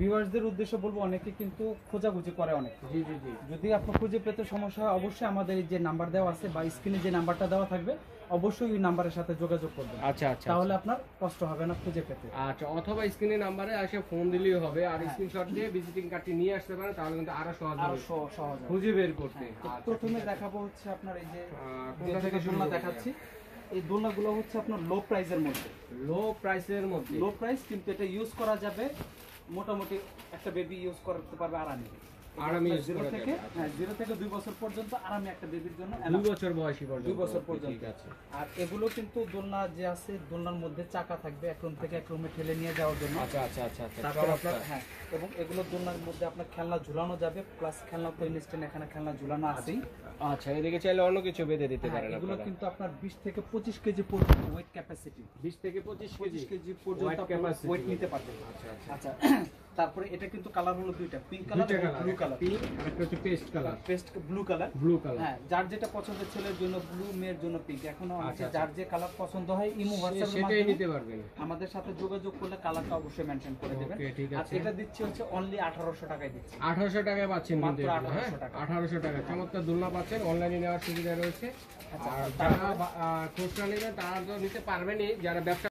ভিউয়ার্সদের উদ্দেশ্য বলবো, অনেকে কিন্তু খোঁজাখুঁজি করে অনেক। জি জি জি। যদি আপনার খুঁজে পেতে সমস্যা হয় অবশ্যই আমাদের এই যে নাম্বার দেওয়া আছে বা স্ক্রিনে যে নাম্বারটা দেওয়া থাকবে অবশ্যই ওই নাম্বারের সাথে যোগাযোগ করবেন। আচ্ছা আচ্ছা, তাহলে আপনার কষ্ট হবে না খুঁজে পেতে। আচ্ছা, অথবা স্ক্রিনে নাম্বারে এসে ফোন দিলেই হবে, আর স্ক্রিনশট দিয়ে ভিজিটিং কার্ডটি নিয়ে আসতে পারেন, তাহলে কিন্তু আরো সহজ হবে খুঁজে বের করতে। প্রথমে দেখাবো হচ্ছে আপনার এই যে কোনটা থেকে দোলনা দেখাচ্ছি, এই দোলনাগুলো হচ্ছে আপনার লো প্রাইসের মধ্যে। লো প্রাইসের মধ্যে, লো প্রাইস, কিন্তু এটা ইউজ করা যাবে মোটামুটি একটা বেবি ইউজ করতে পারবে আরামে। আরামে ইউজ 0 করা থেকে যাবে। হ্যাঁ 0 থেকে 2 বছর পর্যন্ত আরামে একটা বেবির জন্য 2 বছর বয়সী পর্যন্ত, 2 বছর পর্যন্ত। ঠিক আছে। আর এগুলো কিন্তু দোলনা যে আছে, দোলনার মধ্যে চাকা থাকবে এক রুম থেকে এক রুমে ঠেলে নিয়ে যাওয়ার জন্য। আচ্ছা আচ্ছা আচ্ছা আচ্ছা, তারপর আপনার হ্যাঁ, এবং এগুলো দোলনার মধ্যে আপনার খেলনা ঝুলানো যাবে, প্লাস খেলনা তো ইনস্ট্যান্ট এখানে খেলনা ঝুলানো আছেই। আচ্ছা, এদিকে চাইলে অন্য কিছু বেঁধে দিতে পারেন এগুলো আপনারা। কিন্তু আপনার 20 থেকে 25 কেজি পর্যন্ত ওয়েট ক্যাপাসিটি, 20 থেকে 25 কেজি পর্যন্ত ওয়েট নিতে পারবে। আচ্ছা আচ্ছা আচ্ছা, তারপরে এটা কিন্তু কালার হলো দুইটা, পিঙ্ক কালার এবং ব্লু কালার। পিঙ্ক আর একটা হচ্ছে paste colour, paste blue colour. Blue colour, হ্যাঁ, যার যেটা পছন্দ, ছেলের জন্য ব্লু, মেয়ের জন্য পিঙ্ক। এখনো আচ্ছা, যার যে কালার পছন্দ হয় ইমো হোয়াটসঅ্যাপের সেটাই মাধ্যমে নিতে পারবেন। আমাদের সাথে যোগাযোগ করলে কালারটা অবশ্যই মেনশন করে দেবেন। ওকে, ঠিক আর আছে। এটা দিচ্ছি হচ্ছে অনলি 1800 টাকায় দিচ্ছি। 1800 টাকায় পাচ্ছেন কিন্তু মাত্র এগুলো, হ্যাঁ 1800 টাকা। 1800 টাকা চমৎকার দোলনা পাচ্ছেন, অনলাইনে নেওয়ার সুবিধা রয়েছে। আর যারা খুচরা নেবেন তারা তো নিতে পারবেনই, যারা ব্যবসা